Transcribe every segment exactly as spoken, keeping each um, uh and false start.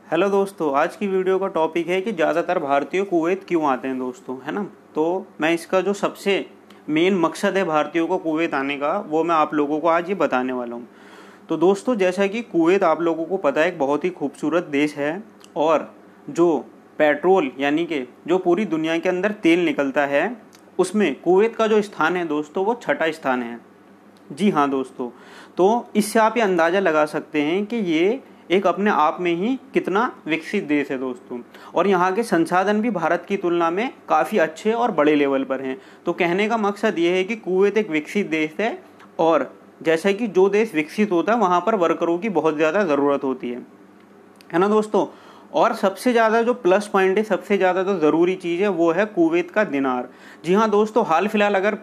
Hello दोस्तों, आज की वीडियो का टॉपिक है कि ज़्यादातर भारतीय कुवैत क्यों आते हैं दोस्तों, है ना। तो मैं इसका जो सबसे मेन मकसद है भारतीयों को कुवैत आने का, वो मैं आप लोगों को आज ये बताने वाला हूँ। तो दोस्तों, जैसा कि कुवैत आप लोगों को पता है एक बहुत ही खूबसूरत देश है, और जो पेट्रोल यानी कि जो पूरी दुनिया के अंदर तेल निकलता है उसमें कुवैत का जो स्थान है दोस्तों वो छठा स्थान है। जी हाँ दोस्तों, तो इससे आप ये अंदाज़ा लगा सकते हैं कि ये एक अपने आप में ही कितना विकसित देश है दोस्तों। और यहाँ के संसाधन भी भारत की तुलना में काफ़ी अच्छे और बड़े लेवल पर हैं। तो कहने का मकसद ये है कि कुवैत एक विकसित देश है, और जैसा कि जो देश विकसित होता है वहाँ पर वर्करों की बहुत ज़्यादा ज़रूरत होती है है ना दोस्तों। और सबसे ज़्यादा जो प्लस पॉइंट है, सबसे ज़्यादा जो ज़रूरी चीज़ है वो है कुवैत का दिनार। जी हाँ दोस्तों, हाल फिलहाल अगर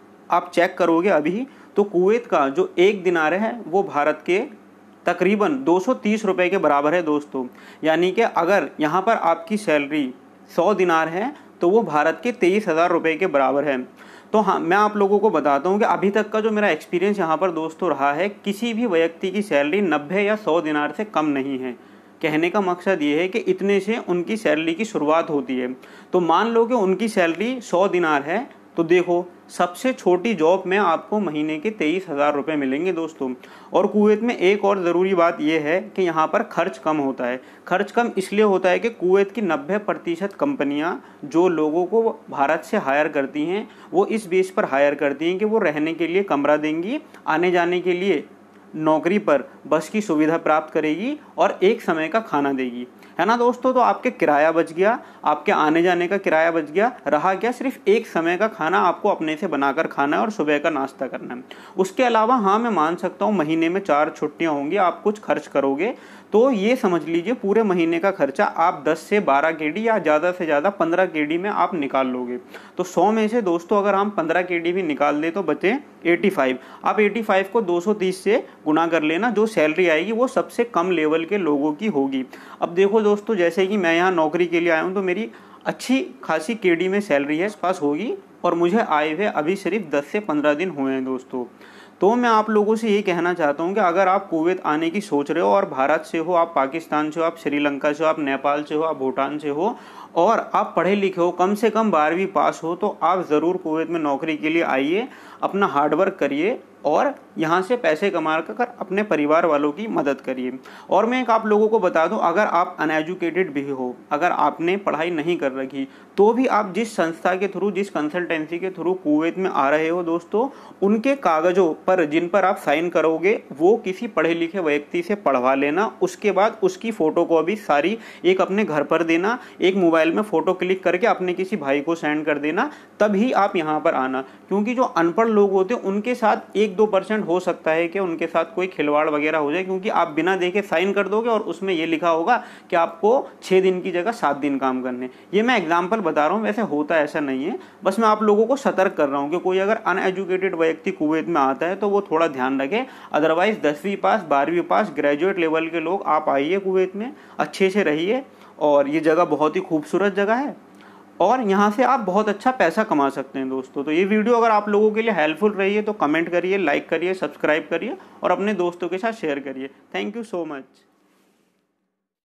आप चेक करोगे अभी तो कुवैत का जो एक दिनार है वो भारत के तकरीबन दो सौ तीस रुपए के बराबर है दोस्तों। यानी कि अगर यहाँ पर आपकी सैलरी सौ दिनार है तो वो भारत के तेईस हज़ार रुपये के बराबर है। तो हाँ, मैं आप लोगों को बताता हूँ कि अभी तक का जो मेरा एक्सपीरियंस यहाँ पर दोस्तों रहा है, किसी भी व्यक्ति की सैलरी नब्बे या सौ दिनार से कम नहीं है। कहने का मकसद ये है कि इतने से उनकी सैलरी की शुरुआत होती है। तो मान लो कि उनकी सैलरी सौ दिनार है, तो देखो सबसे छोटी जॉब में आपको महीने के तेईस हज़ार रुपये मिलेंगे दोस्तों। और कुवैत में एक और ज़रूरी बात यह है कि यहाँ पर खर्च कम होता है। खर्च कम इसलिए होता है कि कुवैत की नब्बे प्रतिशत कंपनियाँ जो लोगों को भारत से हायर करती हैं वो इस बेस पर हायर करती हैं कि वो रहने के लिए कमरा देंगी, आने जाने के लिए नौकरी पर बस की सुविधा प्राप्त करेगी और एक समय का खाना देगी, है ना दोस्तों। तो आपके किराया बच गया, आपके आने जाने का किराया बच गया, रहा क्या, सिर्फ एक समय का खाना आपको अपने से बनाकर खाना है और सुबह का नाश्ता करना है। उसके अलावा हाँ, मैं मान सकता हूँ महीने में चार छुट्टियाँ होंगी, आप कुछ खर्च करोगे तो ये समझ लीजिए पूरे महीने का खर्चा आप दस से बारह केडी या ज़्यादा से ज़्यादा पंद्रह केडी में आप निकाल लोगे। तो सौ में से दोस्तों अगर हम पंद्रह केडी भी निकाल दें तो बचे पचासी। आप पचासी को दो सौ तीस से गुना कर लेना, जो सैलरी आएगी वो सबसे कम लेवल के लोगों की होगी। अब देखो दोस्तों, जैसे कि मैं यहाँ नौकरी के लिए आया हूँ तो मेरी अच्छी खासी केडी में सैलरी है, पास होगी, और मुझे आए हुए अभी सिर्फ दस से पंद्रह दिन हुए हैं दोस्तों। तो मैं आप लोगों से ये कहना चाहता हूँ कि अगर आप कुवैत आने की सोच रहे हो, और भारत से हो, आप पाकिस्तान से हो, आप श्रीलंका से हो, आप नेपाल से हो, आप भूटान से हो, और आप पढ़े लिखे हो, कम से कम बारहवीं पास हो, तो आप ज़रूर कुवैत में नौकरी के लिए आइए, अपना हार्डवर्क करिए और यहाँ से पैसे कमा कर अपने परिवार वालों की मदद करिए। और मैं एक आप लोगों को बता दूं, अगर आप अनएजुकेटेड भी हो, अगर आपने पढ़ाई नहीं कर रखी, तो भी आप जिस संस्था के थ्रू, जिस कंसल्टेंसी के थ्रू कुवैत में आ रहे हो दोस्तों, उनके कागज़ों पर जिन पर आप साइन करोगे वो किसी पढ़े लिखे व्यक्ति से पढ़वा लेना। उसके बाद उसकी फ़ोटोकॉपी सारी एक अपने घर पर देना, एक मोबाइल में फ़ोटो क्लिक करके अपने किसी भाई को सेंड कर देना, तभी आप यहाँ पर आना। क्योंकि जो अनपढ़ लोग होते हैं उनके साथ एक दो परसेंट हो सकता है कि उनके साथ कोई खिलवाड़ वगैरह हो जाए, क्योंकि आप बिना देखे साइन कर दोगे और उसमें ये लिखा होगा कि आपको छः दिन की जगह सात दिन काम करने। ये मैं एग्जांपल बता रहा हूँ, वैसे होता ऐसा नहीं है, बस मैं आप लोगों को सतर्क कर रहा हूँ कि कोई अगर अनएजुकेटेड व्यक्ति कुवैत में आता है तो वो थोड़ा ध्यान रखे। अदरवाइज दसवीं पास, बारहवीं पास, ग्रेजुएट लेवल के लोग आप आइए कुवैत में, अच्छे से रहिए, और ये जगह बहुत ही खूबसूरत जगह है और यहाँ से आप बहुत अच्छा पैसा कमा सकते हैं दोस्तों। तो ये वीडियो अगर आप लोगों के लिए हेल्पफुल रही है तो कमेंट करिए, लाइक करिए, सब्सक्राइब करिए और अपने दोस्तों के साथ शेयर करिए। Thank you so much.